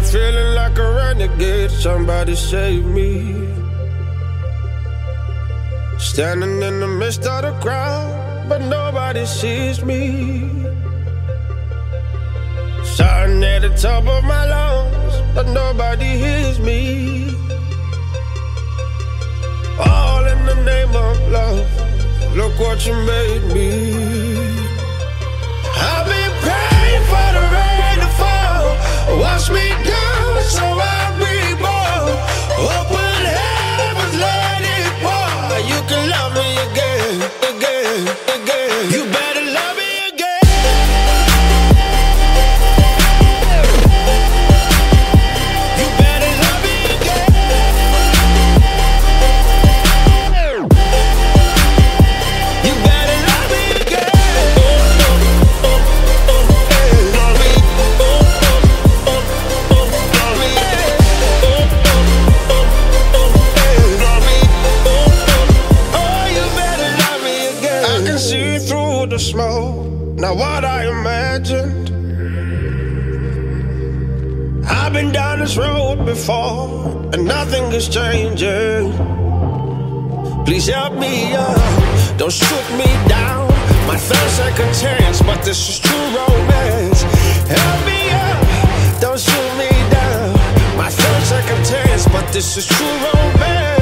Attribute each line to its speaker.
Speaker 1: feeling like a renegade, somebody save me. Standing in the midst of the crowd, but nobody sees me. Shouting at the top of my lungs, but nobody hears me. All in the name of love, look what you made me. I've been praying for the rain to fall, wash me down so I'll be born. Open heavens, let it pour. You can love me again, again, again. You better love me again. You better love me again. You better love me again. See through the smoke, not what I imagined. I've been down this road before, and nothing is changing. Please help me up, don't shoot me down. My third second chance, but this is true romance. Help me up, don't shoot me down. My third second chance, but this is true romance.